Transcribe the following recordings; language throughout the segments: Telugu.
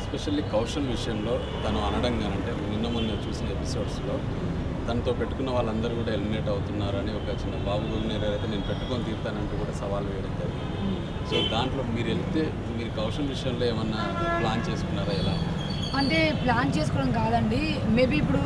ఎస్పెషల్లీ కౌశల్ విషయంలో తను అనడంగానంటే నిన్న మొన్న చూసిన ఎపిసోడ్స్లో తనతో పెట్టుకున్న వాళ్ళందరూ కూడా ఎలిమినేట్ అవుతున్నారని ఒక చిన్న బాబు గోగినేరు అయితే నేను పెట్టుకొని తీరుతానంటూ కూడా సవాల్ వేయడం జరిగింది. సో దాంట్లో మీరు వెళ్తే మీరు కౌశల్ విషయంలో ఏమన్నా ప్లాన్ చేసుకున్నారా? ఎలా అంటే ప్లాన్ చేసుకోవడం కాదండి, మేబీ ఇప్పుడు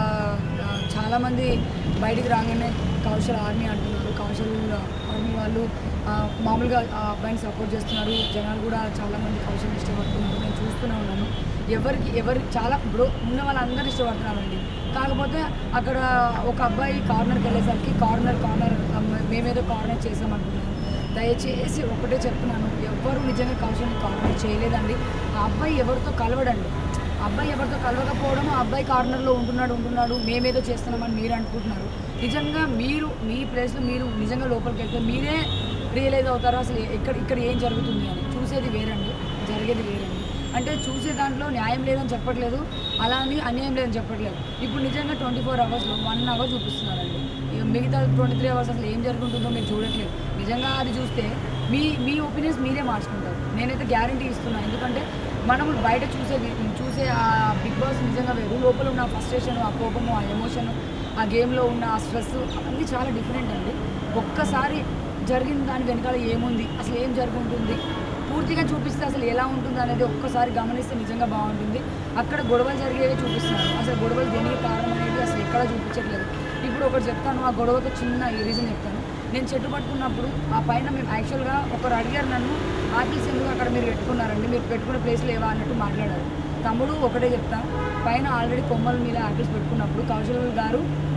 చాలామంది బయటికి రాగానే కౌశల్ ఆర్మీ అంటున్నారు. కౌశల్ ఆర్మీ వాళ్ళు మామూలుగా ఆ అబ్బాయిని సపోర్ట్ చేస్తున్నారు. జనాలు కూడా చాలామంది కౌశల్ ఇష్టపడుతున్నారు. నేను చూస్తూనే ఉన్నాను. ఎవరికి చాలా ఇప్పుడు ఉన్న వాళ్ళందరూ ఇష్టపడుతున్నారండి. కాకపోతే అక్కడ ఒక అబ్బాయి కార్నర్కి వెళ్ళేసరికి కార్నర్ మేమేదో కార్నర్ చేసామంటున్నాను. దయచేసి ఒకటే చెప్తున్నాను, ఎవ్వరు నిజంగా కౌశల్ని కార్నర్ చేయలేదండి. ఆ అబ్బాయి ఎవరితో కలవడండి. అబ్బాయి ఎవరితో కలవకపోవడం, ఆ అబ్బాయి కార్నర్లో ఉంటున్నాడు మేమేదో చేస్తున్నామని మీరు అనుకుంటున్నారు. నిజంగా మీరు మీ ప్లేస్లో మీరు నిజంగా లోపలికి వెళ్తే మీరే రియలైజ్ అవుతారు అసలు ఇక్కడ ఏం జరుగుతుంది అని. చూసేది వేరండి, జరిగేది వేరండి. అంటే చూసే దాంట్లో న్యాయం లేదని చెప్పట్లేదు, అలా అని అన్యాయం లేదని చెప్పట్లేదు. ఇప్పుడు నిజంగా 24 అవర్స్లో 1 అవర్ చూపిస్తున్నారండి. మిగతా 23 అవర్స్ అసలు ఏం జరుగుతుందో మీరు చూడట్లేదు. నిజంగా అది చూస్తే మీ ఒపీనియన్స్ మీరే మార్చుకుంటారు. నేనైతే గ్యారంటీ ఇస్తున్నాను. ఎందుకంటే మనం బయట చూసే ఆ బిగ్ బాస్ నిజంగా వేరు. లోపల ఉన్న ఫ్రస్ట్రేషన్, ఆ కోపము, ఆ ఎమోషన్, ఆ గేమ్లో ఉన్న ఆ స్ట్రెస్ అవన్నీ చాలా డిఫరెంట్ అండి. ఒక్కసారి జరిగిన దాని వెనకాల ఏముంది, అసలు ఏం జరుగుతుంది పూర్తిగా చూపిస్తే అసలు ఎలా ఉంటుంది అనేది ఒక్కసారి గమనిస్తే నిజంగా బాగుంటుంది. అక్కడ గొడవలు జరిగేవి చూపిస్తున్నారు. అసలు గొడవలు దేనికి కారణం అనేది అసలు ఎక్కడా చూపించట్లేదు. ఇప్పుడు ఒకటి చెప్తాను, ఆ గొడవతో చిన్న రీజన్ చెప్తాను. నేను చెట్టు పట్టుకున్నప్పుడు ఆ పైన మేము యాక్చువల్గా ఒకరు అడిగారు నన్ను, ఆపిల్స్ ఎందుకు అక్కడ మీరు పెట్టుకున్నారండి, మీరు పెట్టుకున్న ప్లేస్ లేవా అన్నట్టు మాట్లాడారు. తమ్ముడు ఒకటే చెప్తాను, పైన ఆల్రెడీ కొమ్మల మీద యాపిల్స్ పెట్టుకున్నప్పుడు కౌశల్ గారు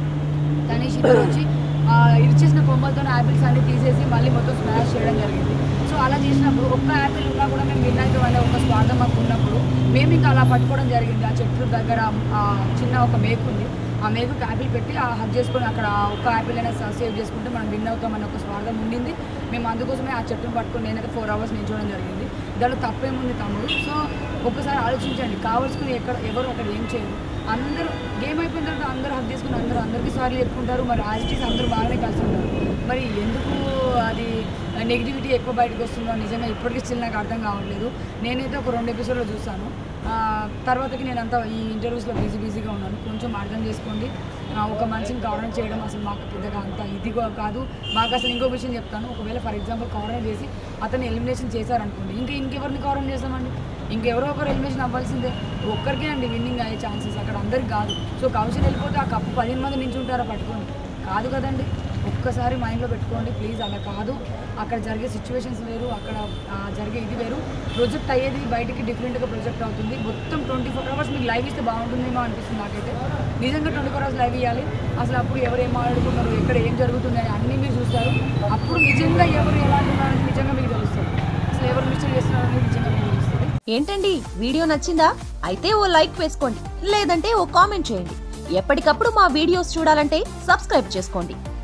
తనీష్ వచ్చి ఇరిచేసిన కొమ్మలతో యాపిల్స్ అన్ని తీసేసి మళ్ళీ మొత్తం స్మాష్ చేయడం జరిగింది. సో అలా చేసినప్పుడు ఒక్క యాపిల్ ఉన్నా కూడా మేము విన్నాక వాళ్ళ ఒక స్వార్థం మాకు ఉన్నప్పుడు మేము ఇంకా అలా పట్టుకోవడం జరిగింది. ఆ చెట్టు దగ్గర చిన్న ఒక మేకు ఉంది, ఆ మేకుకి యాపిల్ పెట్టి హగ్ చేసుకొని అక్కడ ఒక్క యాపిల్ అయినా సేవ్ చేసుకుంటే మనం విన్ అవుతామని ఒక స్వార్థం ఉండింది. మేము అందుకోసమే ఆ చెట్టును పట్టుకొని నేనైతే 4 అవర్స్ నిల్చోవడం జరిగింది. దాంట్లో తప్పేముంది తమ్ముడు? సో ఒక్కసారి ఆలోచించండి, కావాల్సుకుని ఎవరు అక్కడ ఏం చేయరు. అందరూ గేమ్ అయిపోయిన తర్వాత అందరూ హక్ చేసుకుని అందరికీ సార్లు చెప్పుకుంటారు. మరి యాజిటీస్ అందరూ బాగానే కలిసి ఉంటారు. మరి ఎందుకు అది నెగిటివిటీ ఎక్కువ బయటకు వస్తుందో నిజంగా ఇప్పటికీ స్టిల్ నాకు అర్థం కావట్లేదు. నేనైతే ఒక 2 ఎపిసోడ్లో చూసాను. తర్వాతకి నేనంతా ఈ ఇంటర్వ్యూస్లో బిజీగా ఉన్నాను. కొంచెం అర్థం చేసుకోండి. ఒక మనిషిని కార్నర్ చేయడం అసలు మాకు పెద్దగా అంత ఇదిగా కాదు. మాకు అసలు ఇంకో విషయం చెప్తాను, ఒకవేళ ఫర్ ఎగ్జాంపుల్ కార్నర్ చేసి అతన్ని ఎలిమినేషన్ చేశారనుకోండి, ఇంకెవరిని కార్నర్ చేస్తామండి? ఇంకెవరో ఒకరు ఎలిమినేషన్ అవ్వాల్సిందే. ఒక్కరికే అండి విన్నింగ్ అయ్యే ఛాన్సెస్, అక్కడ అందరికి కాదు. సో కౌశల్ వెళ్ళిపోతే ఆ కప్పు 15 మంది నుంచి ఉంటారా పట్టుకోండి? కాదు కదండి. ఒక్కసారి మైండ్లో పెట్టుకోండి ప్లీజ్. అలా కాదు, అక్కడ జరిగే సిచ్యువేషన్స్ వేరు, అక్కడ జరిగే ఇది వేరు. ప్రొజెక్ట్ అయ్యేది బయటికి డిఫరెంట్గా ప్రొజెక్ట్ అవుతుంది. మొత్తం 24 అవర్స్ మీకు లైవ్ ఇస్తే బాగుంటుందేమో అనిపిస్తుంది నాకైతే. నిజంగా 24 అవర్స్ లైవ్ ఇవ్వాలి. అసలు అప్పుడు ఎవరు ఏం మాట్లాడుకున్నారు, ఎక్కడ ఏం జరుగుతుంది అని అన్నీ మీరు చూస్తారు. అప్పుడు నిజంగా ఎవరు ఎలా అంటున్నారని నిజంగా మీకు తెలుస్తుంది. అసలు ఎవరు మిస్టేక్ చేస్తున్నారు అనేది నిజంగా మీకు తెలుస్తుంది. ఏంటండి వీడియో నచ్చిందా? అయితే ఓ లైక్ వేసుకోండి, లేదంటే ఓ కామెంట్ చేయండి. ఎప్పటికప్పుడు మా వీడియోస్ చూడాలంటే సబ్స్క్రైబ్ చేసుకోండి.